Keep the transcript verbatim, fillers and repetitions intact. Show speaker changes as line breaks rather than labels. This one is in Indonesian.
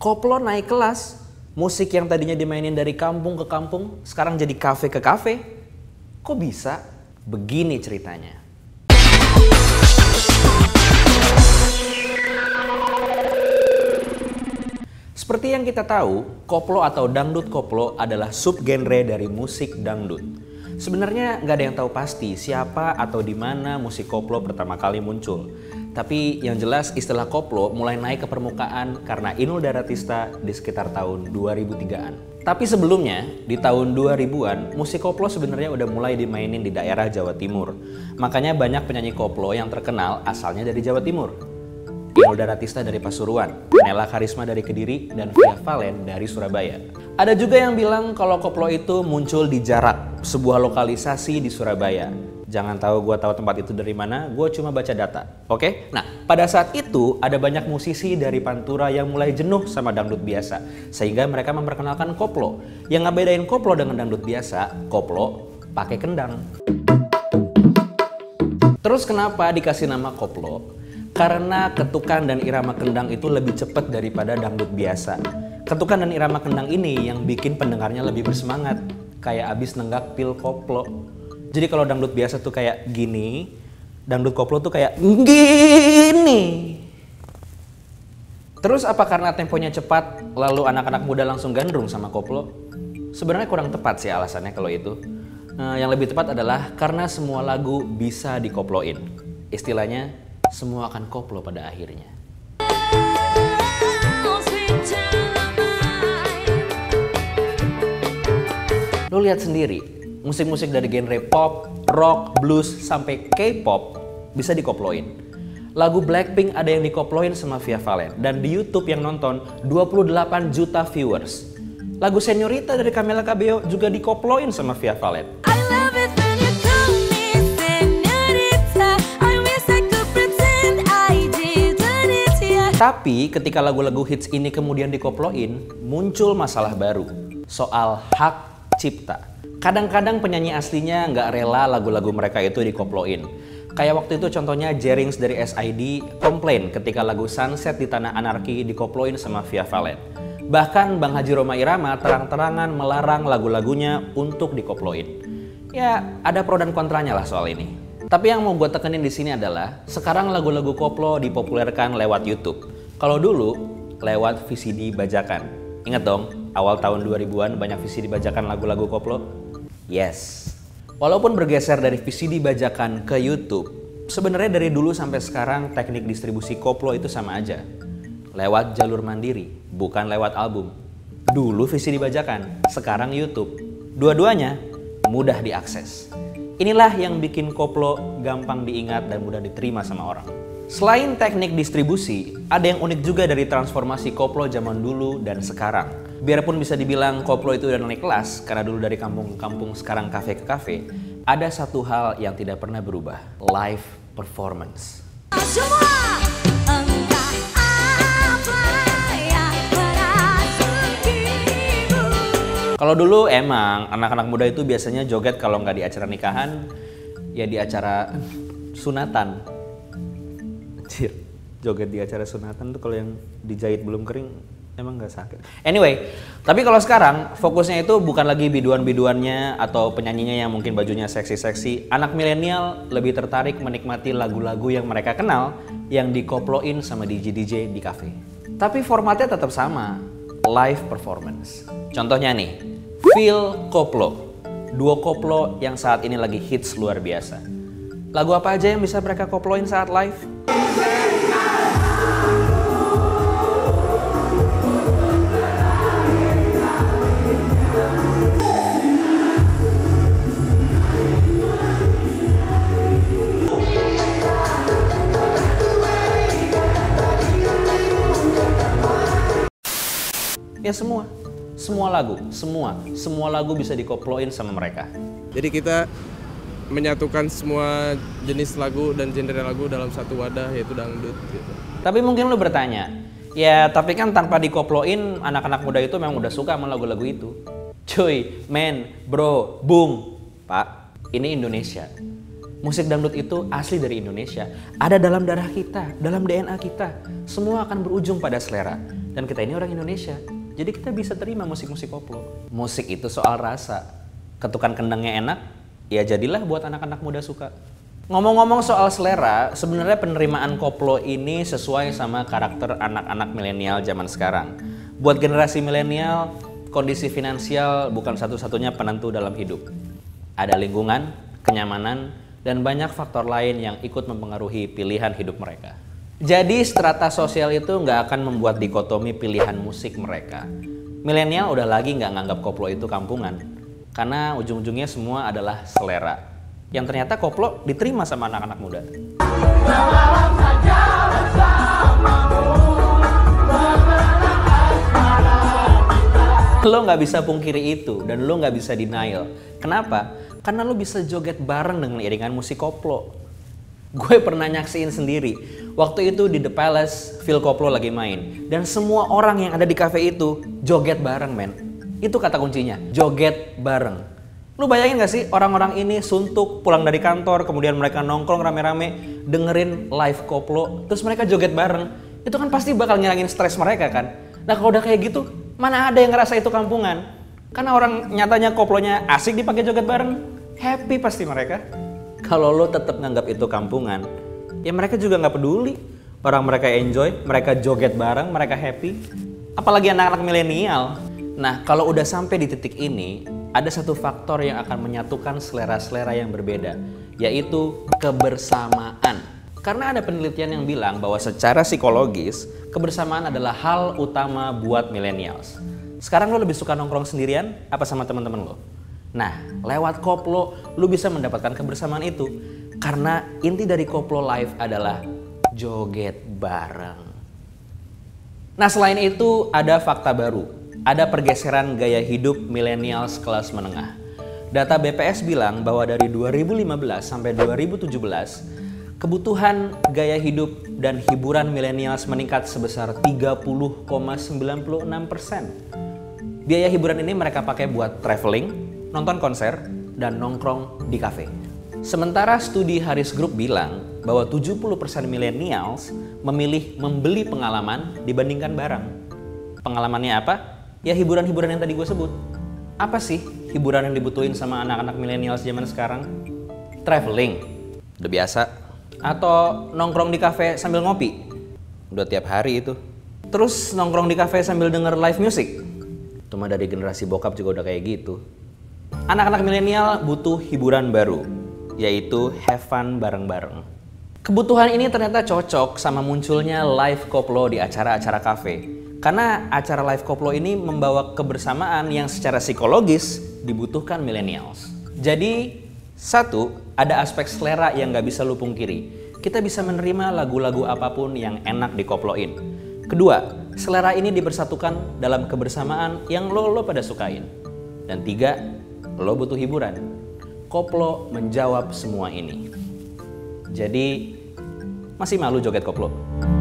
koplo naik kelas. Musik yang tadinya dimainin dari kampung ke kampung, sekarang jadi kafe ke kafe. Kok bisa? Begini ceritanya. Seperti yang kita tahu, koplo atau dangdut koplo adalah subgenre dari musik dangdut. Sebenarnya nggak ada yang tahu pasti siapa atau di mana musik koplo pertama kali muncul. Tapi yang jelas istilah koplo mulai naik ke permukaan karena Inul Daratista di sekitar tahun dua ribu tigaan. Tapi sebelumnya, di tahun dua ribuan, musik koplo sebenarnya udah mulai dimainin di daerah Jawa Timur. Makanya banyak penyanyi koplo yang terkenal asalnya dari Jawa Timur. Inul Daratista dari Pasuruan, Nela Karisma dari Kediri, dan Via Valen dari Surabaya. Ada juga yang bilang kalau koplo itu muncul di Jarak, sebuah lokalisasi di Surabaya. Jangan tahu gue tahu tempat itu dari mana, gue cuma baca data. Oke? Nah, pada saat itu ada banyak musisi dari Pantura yang mulai jenuh sama dangdut biasa. Sehingga mereka memperkenalkan koplo. Yang ngebedain koplo dengan dangdut biasa, koplo pakai kendang. Terus kenapa dikasih nama koplo? Karena ketukan dan irama kendang itu lebih cepat daripada dangdut biasa. Ketukan dan irama kendang ini yang bikin pendengarnya lebih bersemangat. Kayak abis nenggak pil koplo. Jadi kalau dangdut biasa tuh kayak gini, dangdut koplo tuh kayak gini. Terus apa karena temponya cepat, lalu anak-anak muda langsung gandrung sama koplo? Sebenarnya kurang tepat sih alasannya kalau itu. Nah, yang lebih tepat adalah karena semua lagu bisa dikoploin. Istilahnya, semua akan koplo pada akhirnya. Lo lihat sendiri, musik-musik dari genre pop, rock, blues, sampai K-pop bisa dikoploin. Lagu Blackpink ada yang dikoploin sama Via Valen, dan di YouTube yang nonton dua puluh delapan juta viewers. Lagu Señorita dari Camila Cabello juga dikoploin sama Via Valen. Tapi ketika lagu-lagu hits ini kemudian dikoploin, muncul masalah baru, soal hak cipta. Kadang-kadang penyanyi aslinya nggak rela lagu-lagu mereka itu dikoploin. Kayak waktu itu contohnya Jerings dari S I D komplain ketika lagu Sunset di Tanah Anarki dikoploin sama Via Valen. Bahkan Bang Haji Rhoma Irama terang-terangan melarang lagu-lagunya untuk dikoploin. Ya, ada pro dan kontranya lah soal ini. Tapi yang mau gue tekenin di sini adalah sekarang lagu-lagu koplo dipopulerkan lewat YouTube. Kalau dulu lewat V C D bajakan. Ingat dong, awal tahun dua ribuan banyak V C D bajakan lagu-lagu koplo? Yes. Walaupun bergeser dari V C D bajakan ke YouTube, sebenarnya dari dulu sampai sekarang teknik distribusi koplo itu sama aja. Lewat jalur mandiri, bukan lewat album. Dulu V C D bajakan, sekarang YouTube. Dua-duanya mudah diakses. Inilah yang bikin koplo gampang diingat dan mudah diterima sama orang. Selain teknik distribusi, ada yang unik juga dari transformasi koplo zaman dulu dan sekarang. Biarpun bisa dibilang koplo itu udah naik kelas, karena dulu dari kampung ke kampung, sekarang kafe ke kafe, ada satu hal yang tidak pernah berubah, live performance. Semua! Kalau dulu emang anak-anak muda itu biasanya joget kalau nggak di acara nikahan, ya di acara sunatan. Cir, joget di acara sunatan tuh kalau yang dijahit belum kering emang nggak sakit. Anyway, tapi kalau sekarang fokusnya itu bukan lagi biduan-biduannya atau penyanyinya yang mungkin bajunya seksi-seksi. Anak milenial lebih tertarik menikmati lagu-lagu yang mereka kenal yang dikoploin sama D J-D J di kafe. Tapi formatnya tetap sama, live performance. Contohnya nih, Feel Koplo, duo koplo yang saat ini lagi hits luar biasa. Lagu apa aja yang bisa mereka koploin saat live? Ya semua. Semua lagu, semua, semua lagu bisa dikoploin sama mereka.
Jadi kita menyatukan semua jenis lagu dan genre lagu dalam satu wadah, yaitu dangdut gitu.
Tapi mungkin lu bertanya, ya tapi kan tanpa dikoploin anak-anak muda itu memang udah suka sama lagu-lagu itu. Cuy, men, bro, boom. Pak, ini Indonesia. Musik dangdut itu asli dari Indonesia. Ada dalam darah kita, dalam D N A kita. Semua akan berujung pada selera. Dan kita ini orang Indonesia, jadi kita bisa terima musik-musik koplo. Musik itu soal rasa. Ketukan kendangnya enak, ya jadilah buat anak-anak muda suka. Ngomong-ngomong soal selera, sebenarnya penerimaan koplo ini sesuai sama karakter anak-anak milenial zaman sekarang. Buat generasi milenial, kondisi finansial bukan satu-satunya penentu dalam hidup. Ada lingkungan, kenyamanan, dan banyak faktor lain yang ikut mempengaruhi pilihan hidup mereka. Jadi strata sosial itu nggak akan membuat dikotomi pilihan musik mereka. Milenial udah lagi nggak nganggap koplo itu kampungan, karena ujung-ujungnya semua adalah selera. Yang ternyata koplo diterima sama anak-anak muda. Lo nggak bisa pungkiri itu dan lo nggak bisa denial. Kenapa? Karena lo bisa joget bareng dengan iringan musik koplo. Gue pernah nyaksiin sendiri. Waktu itu di The Palace, Phil Koplo lagi main. Dan semua orang yang ada di cafe itu joget bareng, men. Itu kata kuncinya, joget bareng. Lu bayangin gak sih orang-orang ini suntuk pulang dari kantor, kemudian mereka nongkrong rame-rame, dengerin live koplo, terus mereka joget bareng. Itu kan pasti bakal ngilangin stres mereka kan. Nah kalau udah kayak gitu, mana ada yang ngerasa itu kampungan? Karena orang nyatanya koplonya asik dipakai joget bareng, happy pasti mereka. Kalau lo tetap nganggap itu kampungan, ya mereka juga nggak peduli. Orang mereka enjoy, mereka joget bareng, mereka happy. Apalagi anak-anak milenial. Nah, kalau udah sampai di titik ini, ada satu faktor yang akan menyatukan selera-selera yang berbeda, yaitu kebersamaan. Karena ada penelitian yang bilang bahwa secara psikologis, kebersamaan adalah hal utama buat millennials. Sekarang lo lebih suka nongkrong sendirian apa sama teman-teman lo? Nah, lewat koplo, lu bisa mendapatkan kebersamaan itu. Karena inti dari koplo live adalah joget bareng. Nah, selain itu ada fakta baru. Ada pergeseran gaya hidup millennials kelas menengah. Data B P S bilang bahwa dari dua ribu lima belas sampai dua ribu tujuh belas, kebutuhan gaya hidup dan hiburan millennials meningkat sebesar tiga puluh koma sembilan enam persen. Biaya hiburan ini mereka pakai buat traveling, nonton konser, dan nongkrong di kafe. Sementara studi Harris Group bilang bahwa tujuh puluh persen millennials memilih membeli pengalaman dibandingkan barang. Pengalamannya apa? Ya hiburan-hiburan yang tadi gue sebut. Apa sih hiburan yang dibutuhin sama anak-anak millennials zaman sekarang? Traveling, udah biasa. Atau nongkrong di kafe sambil ngopi, udah tiap hari itu. Terus nongkrong di kafe sambil denger live music, cuma dari generasi bokap juga udah kayak gitu. Anak-anak milenial butuh hiburan baru, yaitu have fun bareng-bareng. Kebutuhan ini ternyata cocok sama munculnya live koplo di acara-acara kafe. Karena acara live koplo ini membawa kebersamaan yang secara psikologis dibutuhkan millennials. Jadi, satu, ada aspek selera yang gak bisa lu pungkiri. Kita bisa menerima lagu-lagu apapun yang enak dikoploin. Kedua, selera ini dipersatukan dalam kebersamaan yang lo, lo pada sukain. Dan tiga, lo butuh hiburan. Koplo menjawab semua ini. Jadi, masih malu joget koplo?